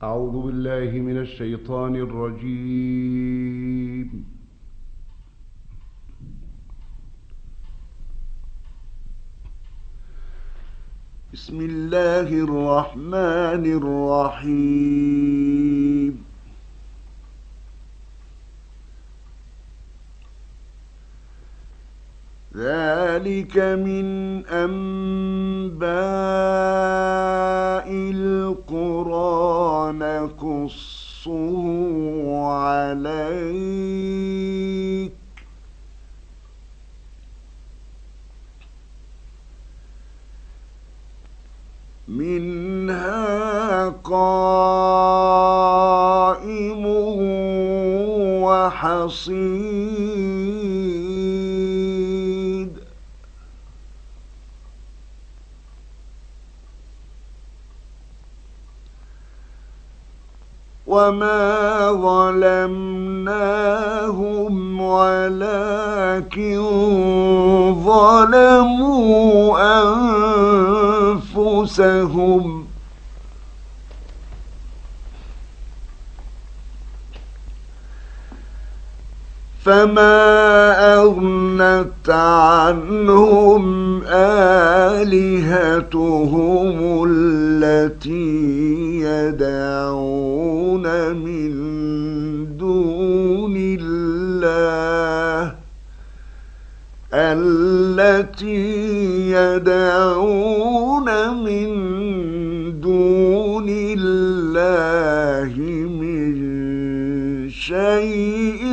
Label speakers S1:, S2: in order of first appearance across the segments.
S1: أعوذ بالله من الشيطان الرجيم. بسم الله الرحمن الرحيم. ذلك من أنباء القرى نقصه عليك منها قائم وحصيد وما ظلمناهم ولكن ظلموا أنفسهم فما أغنت عنهم آلهتهم التي يدعون من دون الله من شيء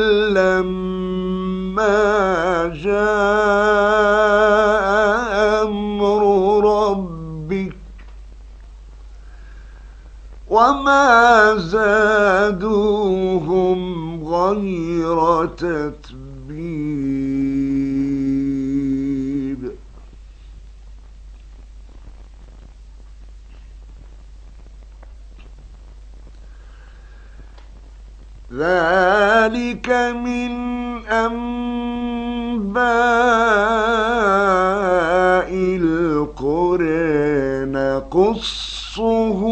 S1: لما جاء أمر ربك وما زادوهم غير تتبيب. ذلك من أنباء القرى نقصه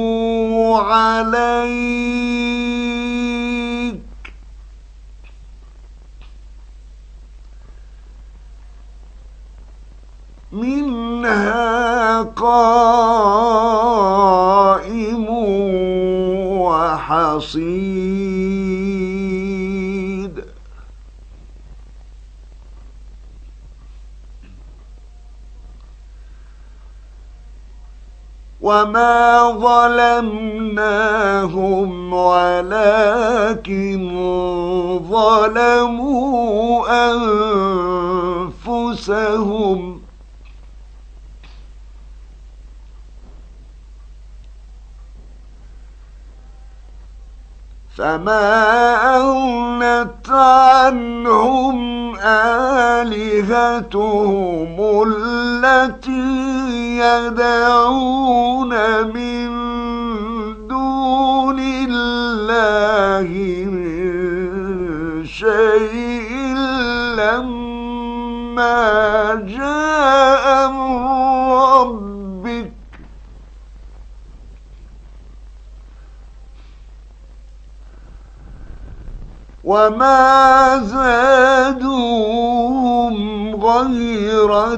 S1: عليك منها قائم وحصيد وما ظلمناهم ولكن ظلموا أنفسهم فما أغنت عنهم آلهتهم التي يدعون من دون الله من شيء لما جاء أمر ربك وما زادوهم غير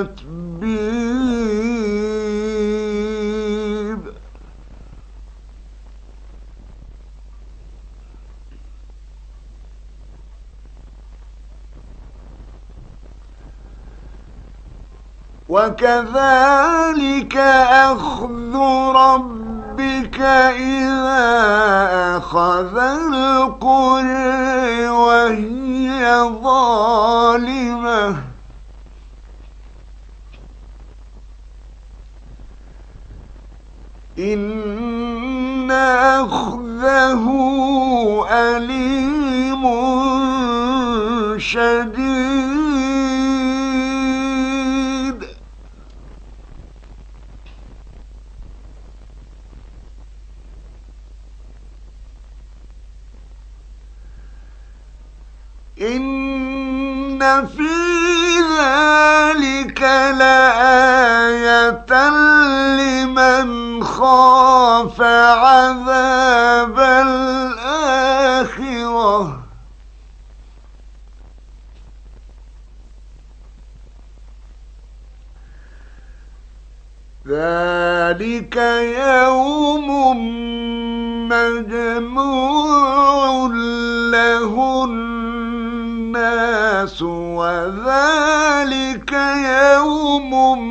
S1: تتبيب. وكذلك أخذ ربك إذا أخذ القرى وهي ظالمة إن أخذه أليم شديد. إن في ذلك لآية لمن خاف عذاب يوم مجموع له الناس وذلك يوم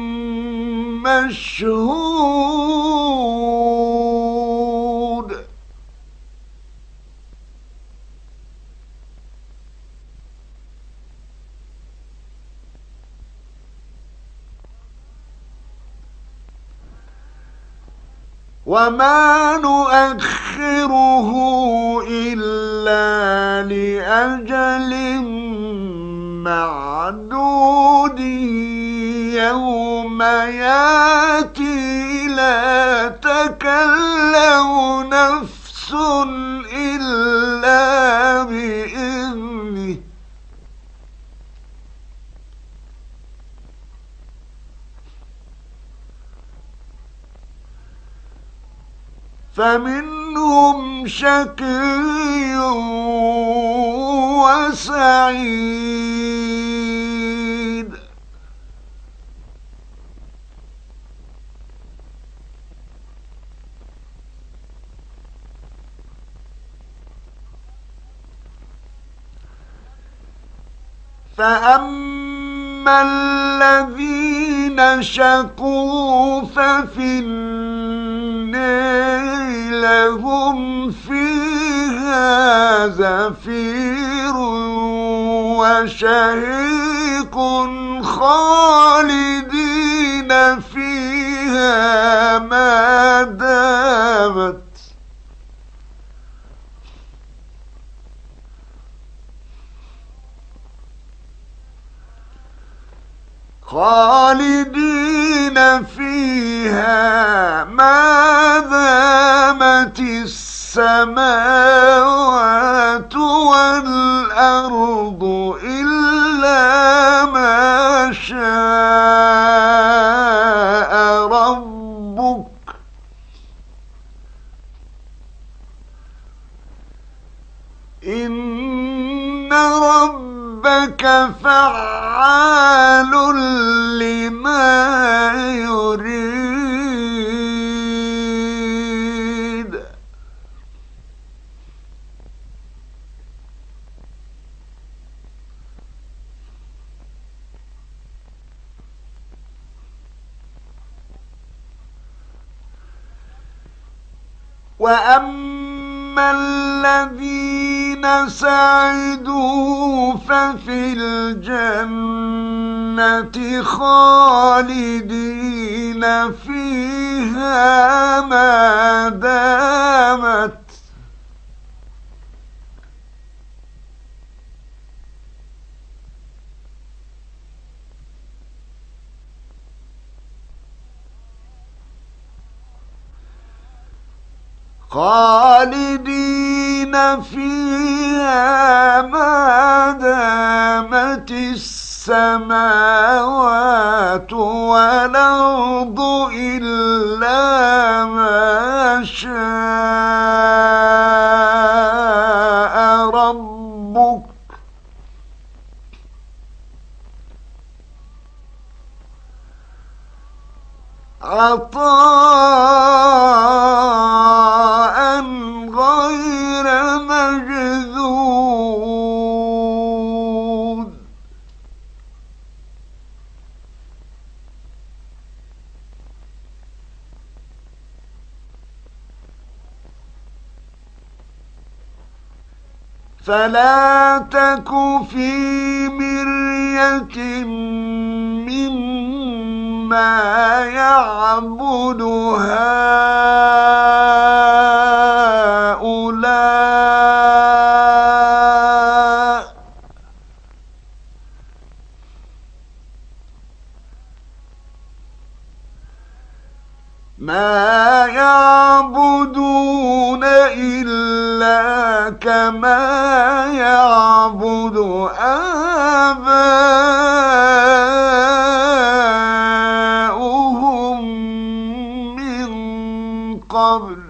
S1: مشهود وما نؤخره إلا لأجل معدود يوم ياتي لا تكلم نفس إلا بإذنه فمنهم شقي وسعيد فأما الذين شقوا ففي النار لهم فيها زفير وشهيق خالدين فيها ما دامت ما دامت السماوات والأرض إلا ما شاء ربك إن ربك فعال لما يريد وأما الذين سعدوا ففي الجنة خالدين فيها ما دامت السماوات والأرض إلا ما شاء ربك عطاء غير مجذوذ فلا تك في مرية مما يعبد هؤلاء ما يعبدون إلا كما يعبد آباؤهم من قبل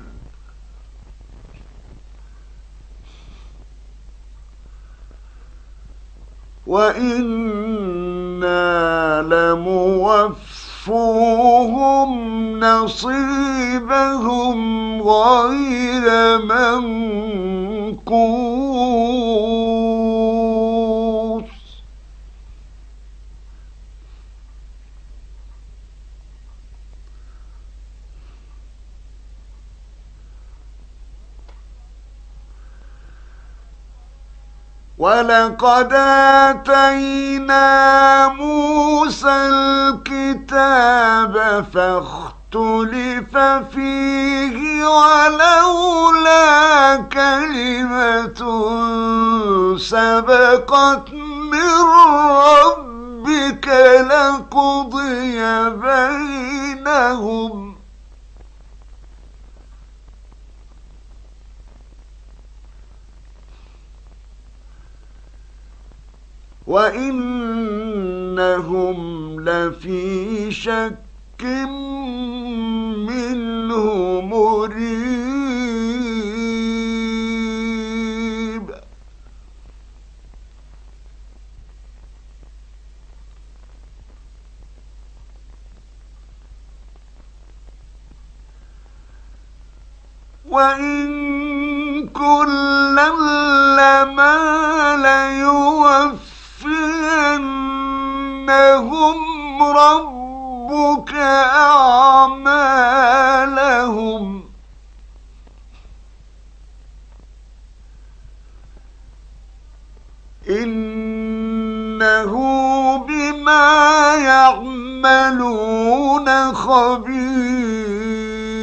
S1: وإنا لموفوهم نصيبهم غير منقوص. ولقد آتينا موسى الكتاب فاختلف فيه ولولا كلمة سبقت من ربك لقضي بينهم وإنهم لفي شك منه مريب. وإن كلا لما ليوفينهم ربك أعمالهم إنه بما يعملون خبير.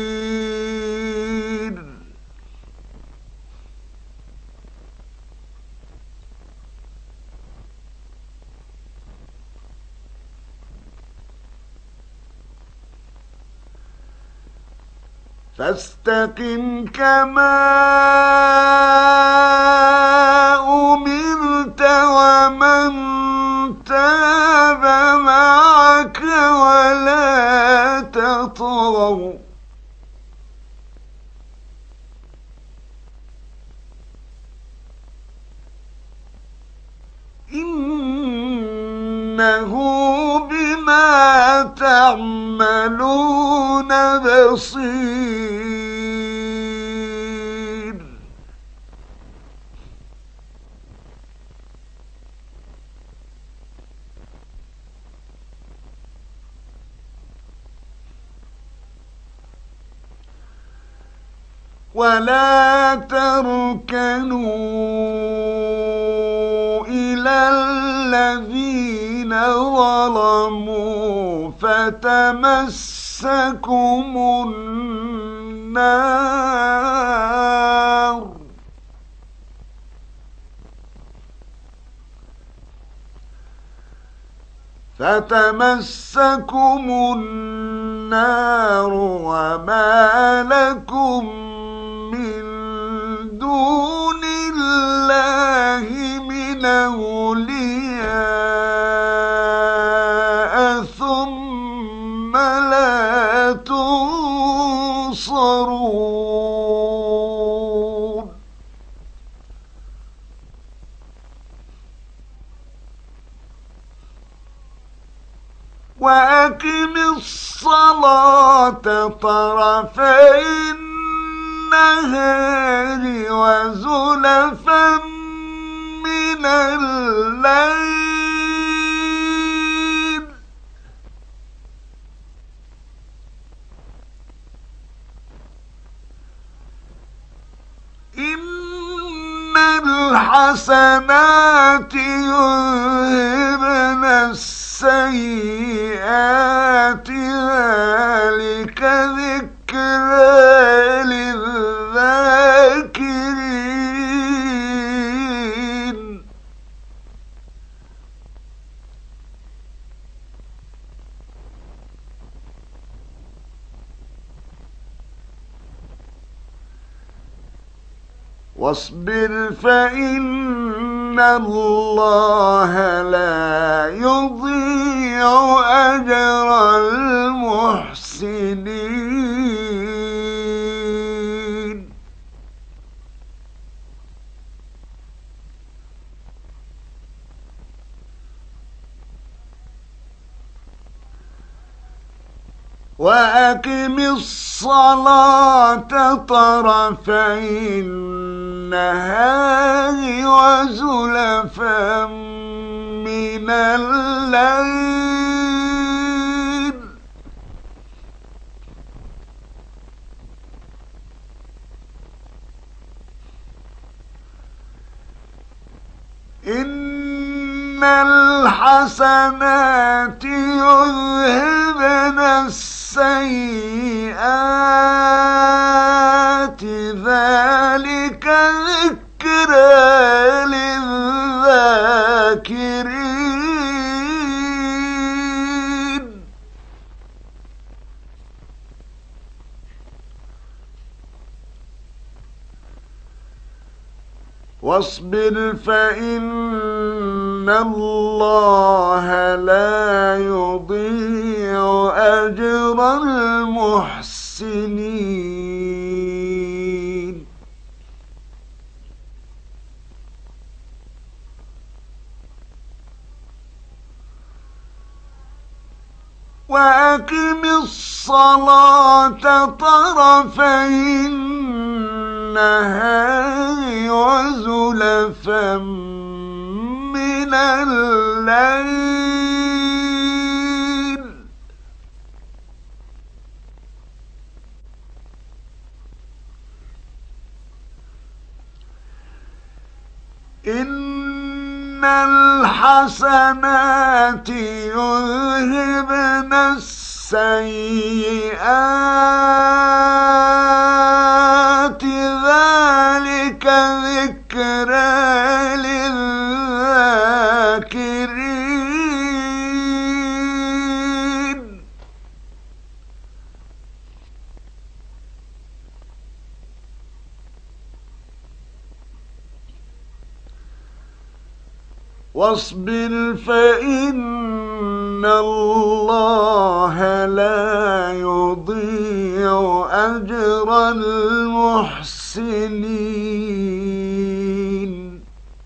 S1: فاستقم كما أمرت ومن تاب معك ولا تطغوا إنه بما تعملون بصير. ولا تركنوا إلى الذين ظلموا فتمسكم النار وما لكم من دون الله من أولياء ثم لا تنصرون. وأقم الصلاة طرفي النهار وزلفا من الليل إن الحسنات يذهبن السيئات ذلك ذكرى للذاكرين. واصبر فإن الله لا يضيع أجر المحسنين. وأقم الصلاة طرفي النهار وزلفا من الليل إن الحسنات يذهبن السيئات ذلك ذكرى للذاكرين واصبر فإن الله لا يضيع أجر المحسنين وأقم الصلاة طرفي النهار وزلفا من الليل إن الحسنات يذهبن السيئات ذلك ذكرى للذاكرين واصبر فإن الله لا يضيع أجر المحسنين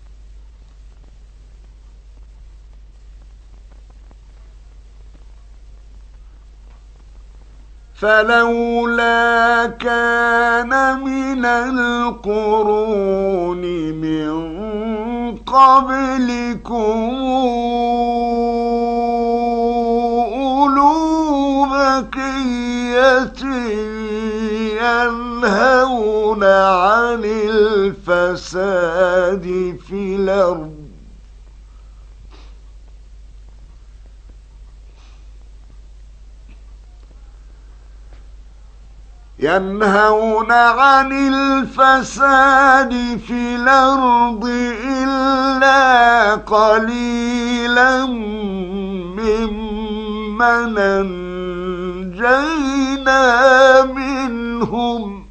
S1: فلولا كان من القرون من قبلكم أولو بقية ينهون عن الفساد في الأرض إلا قليلا ممن أنجينا منهم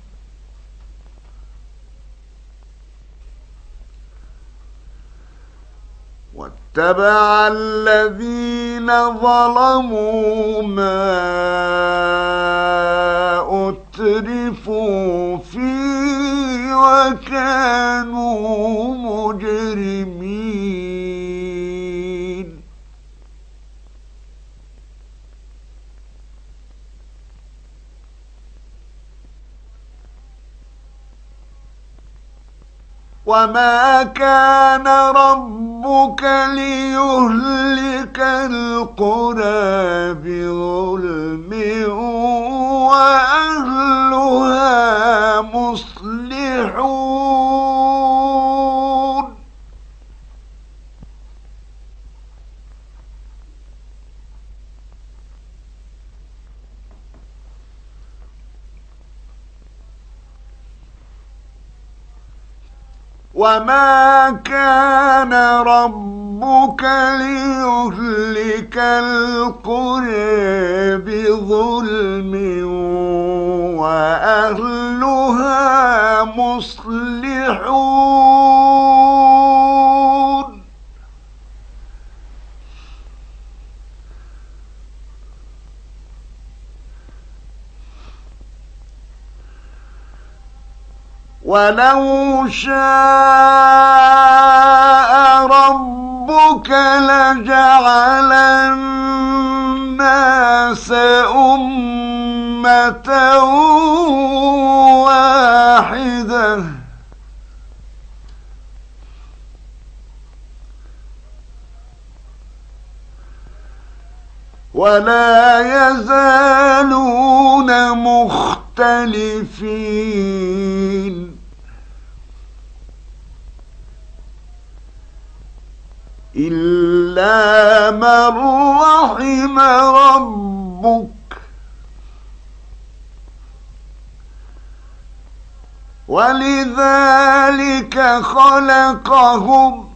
S1: واتبع الذين ظلموا ما أترفوا فيه وكانوا مجرمين وما كان ربك ليهلك القرى بظلم وأهلها مصلحون وما كان ربك ليهلك القرى بظلم وأهلها مصلحون ولو شاء ربك لجعل الناس أمة أمة واحدة ولا يزالون مختلفين إلا من رحم ربك ولذلك خلقهم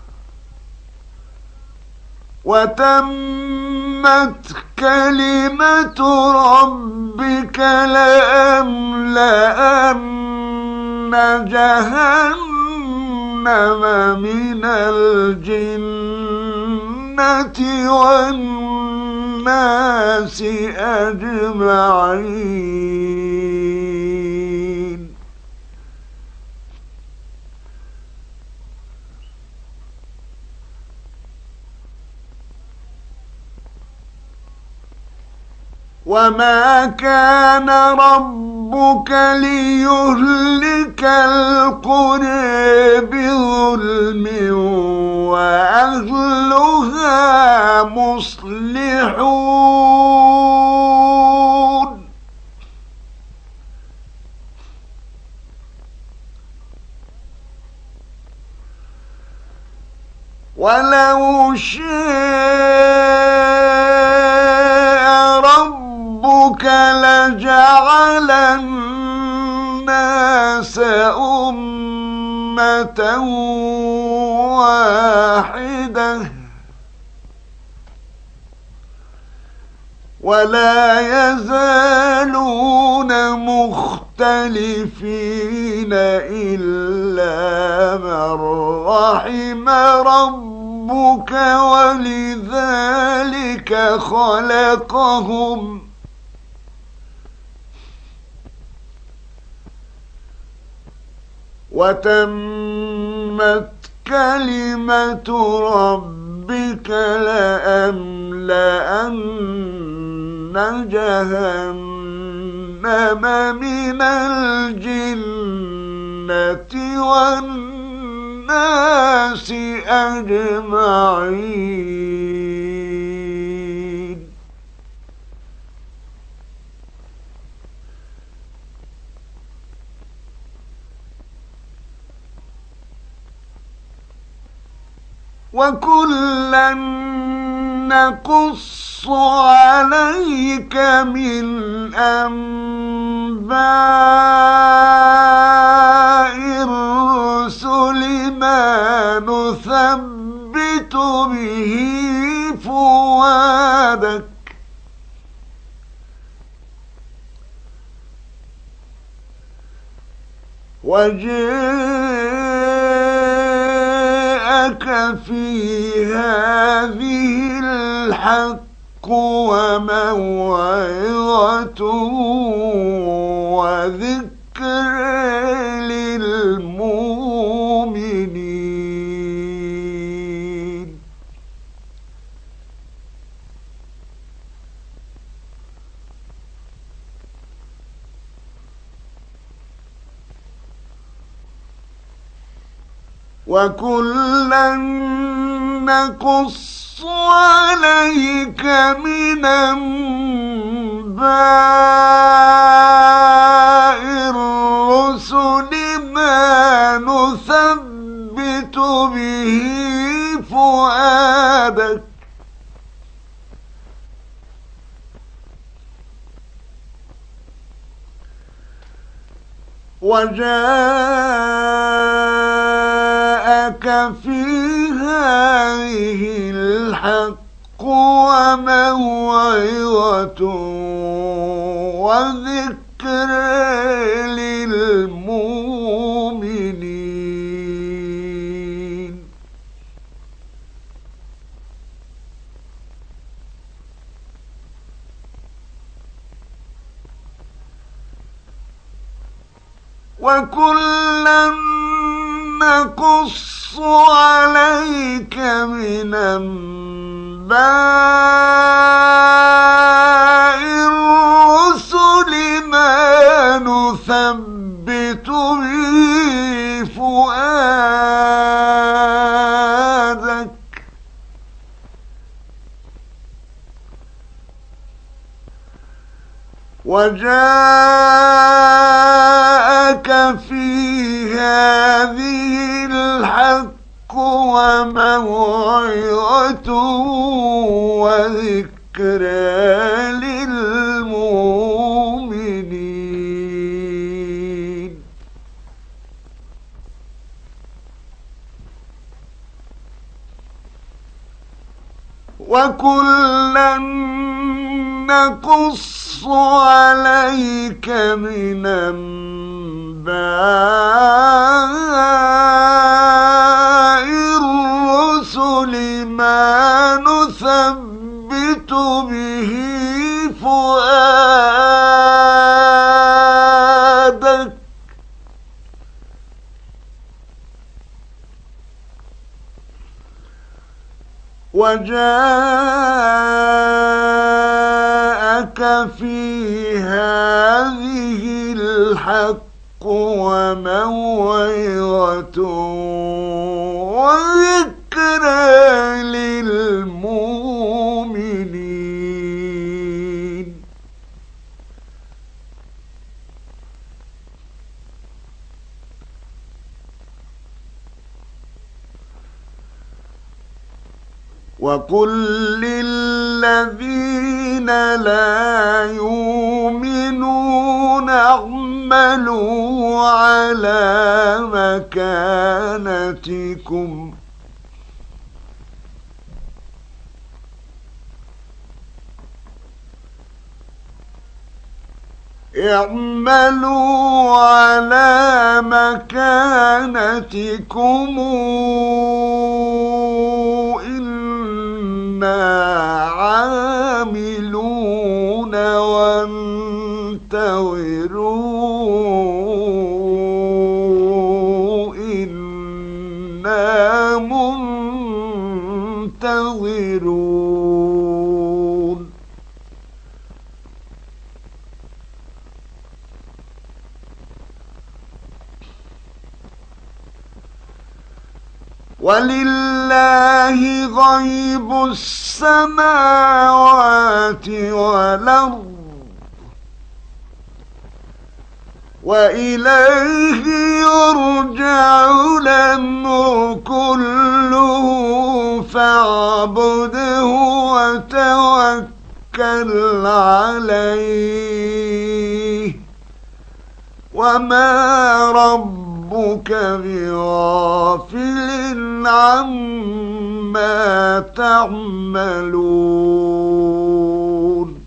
S1: وتمت كلمة ربك لأملأن جهنم من الجنة والناس أجمعين وما كان ربك ليهلك القرى بظلم وأهلها مصلحون ولو شاء ربك لجعل الناس أمة واحدة ولا يزالون مختلفين إلا من رحم ربك ولذلك خلقهم وتمت كلمة ربك لأملأن جهنم من الجنة والناس أجمعين وكلا نقص عليك من أنباء الرسل ما نثبت به فؤادك وجاءك في هذه الحق وموعظة وذكر للمؤمنين وكلا نقص عليك من أنباء الرسل ما نثبت به فؤادك وجاءك في هذه الحق وموعظة وذكر للمؤمنين وكلا نقص عليك من أنباء الرسل نثبت به فؤادك وجاءك في هذه الحق وموعظة وذكرى للمؤمنين. وكلا نقص عليك من أنباء الرسل ما نثبت به فؤادك وجاءك في هذه الحق وموعظة وذكرى للمؤمنين. وقل للذين لا يؤمنون اعملوا على مكانتكم إنا عاملون وانتظروا إنا منتظرون. ولله غيب السماوات والأرض وإليه يرجع الأمر كله فاعبده وتوكل عليه وما ربك بغافل عما تعملون.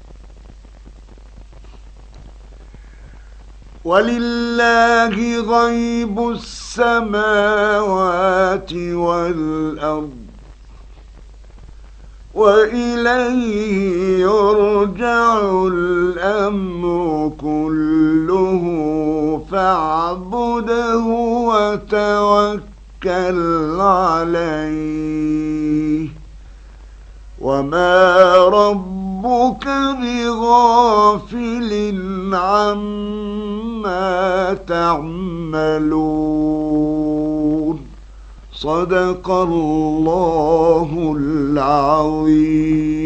S1: ولله غيب السماوات والأرض وإليه يرجع الأمر كله فاعبده وتوكل عليه وما ربك بغافل عما تعملون. صدق الله العظيم.